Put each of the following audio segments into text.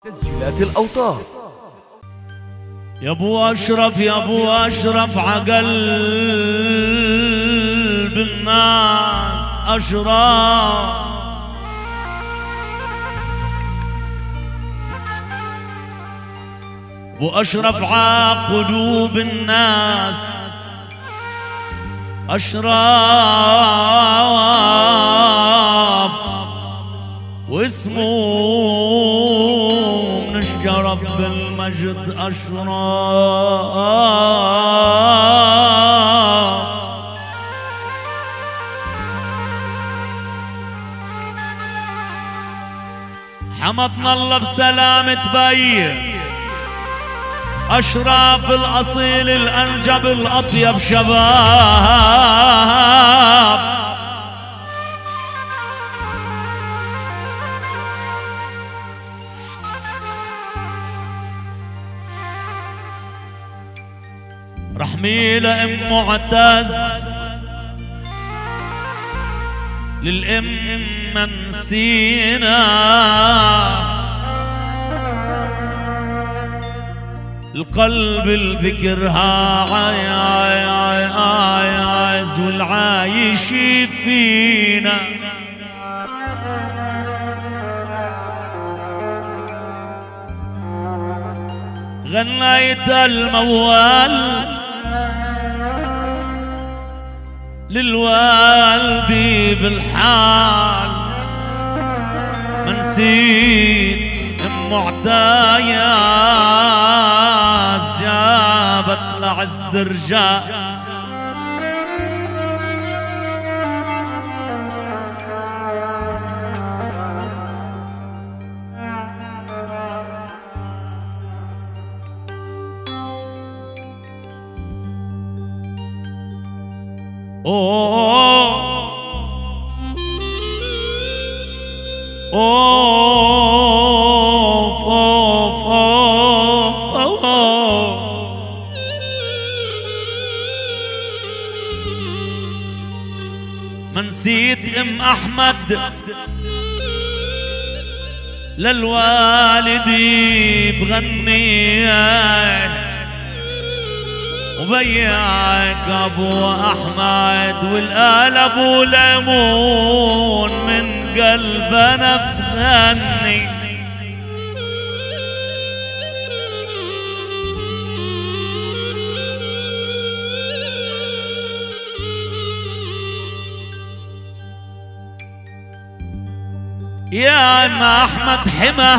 تسجيلات الأوتار. يا ابو اشرف يا ابو اشرف عقلب الناس اشرف، ابو اشرف عقلوب الناس اشرف، واسمه من الشرف بالمجد اشرف. حمدنا الله بسلامة بي اشرف الاصيل الانجب الاطيب شباب، رحمي لأم معتز للأم منسينا، القلب الذكرها عايز والعايش فينا، غنيت الموال للوالدي بالحال، ما نسيت ام معتايز جابت لعز رجال، ما نسيت ام احمد للوالدي بغني، وبيعك ابو احمد والآل ابو ليمون من قلبنا بغني، يا ام احمد حمه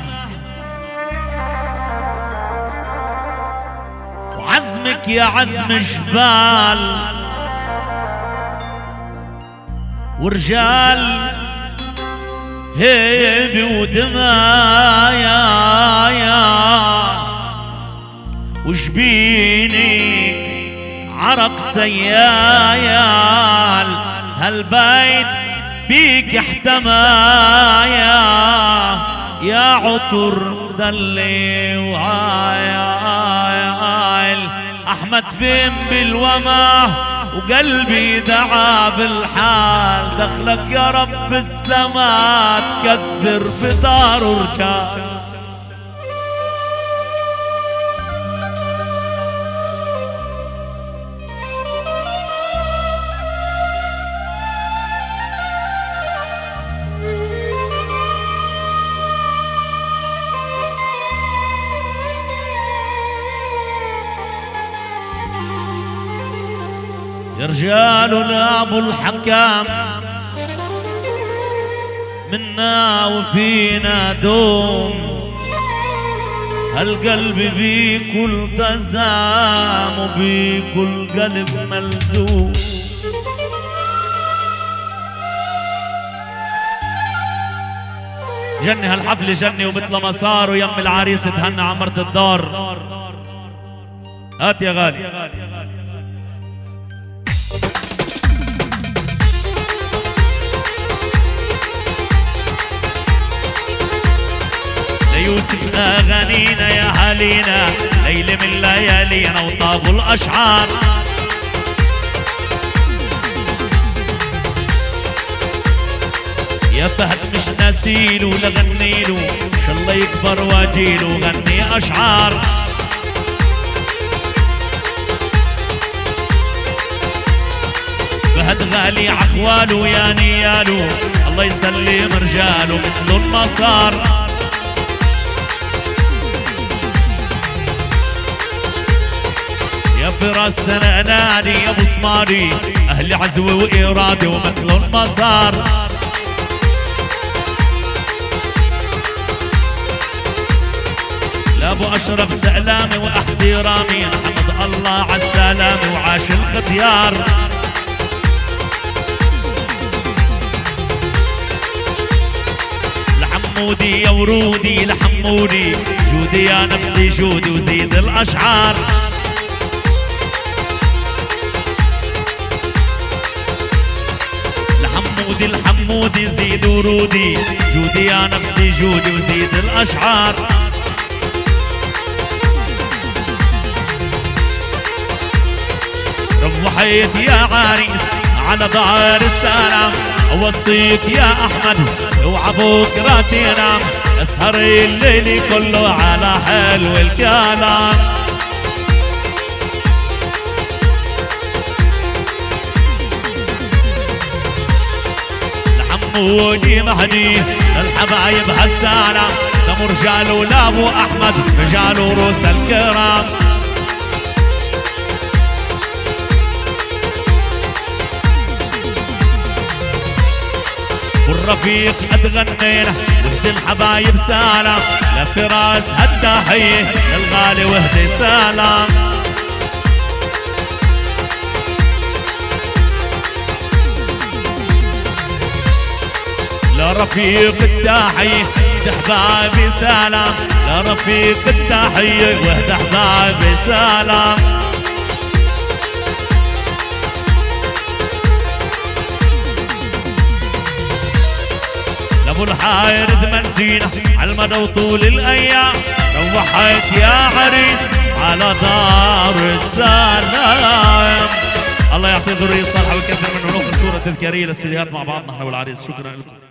وعزمك يا عزم جبال، ورجال هيبة ودماء يا وجبينك عرق سيال، هالبيت بيك احتمى يا عطر دلي وعايل، احمد فين بالوما وقلبي دعا بالحال، دخلك يا رب السما تكدر بدار وركان. يا رجالنا ابو الحكام منا وفينا دوم، هالقلب بكل تزام وبكل قلب ملزوم، جني هالحفل جني ومثل ما صار، ويم العريس تهنى عمرة الدار. هات يا غالي. يوسف اغانينا يا هالينا، ليلة من ليالينا وطابوا الاشعار، يا فهد مش ناسيله لغنيله ان شاء الله يكبر واجيله غني اشعار. فهد غالي عخواله يا نياله الله يسلم رجاله مثل المسار. يا فراس سناناني يا بصماري اهل عزوه واراده ومثل المسار. لابو اشرف سلامي واحترامي حمد الله عالسلامه وعاش الختيار. لحمودي يا ورودي لحمودي جودي يا نفسي جودي وزيد الاشعار. لحمودي الحمودي زيد ورودي جودي يا نفسي جودي وزيد الاشعار. روحيت يا عريس على دار السلام اوصيك يا احمد اوعى بكره تنام اسهر الليل كله على حلو الكلام. لحمودي مهدي للحبايب هالسلام دم رجاله لابو احمد رجاله روس الكرام. والرفيق قد غنينا وهدي الحبايب سلام لفراس هالتحية للغالي وهدي سلام. لرفيق التحية وهدي حبايبي سلام لرفيق التحية وهدي حبايبي سلام. ابو الحارث منسينا عالمدى وطول الايام روحت يا عريس على دار السلام. الله يعطي ذرية صالحة ويكثر منه نوخ صورة تذكارية للسيديات مع بعضنا احنا والعريس. شكرا لكم.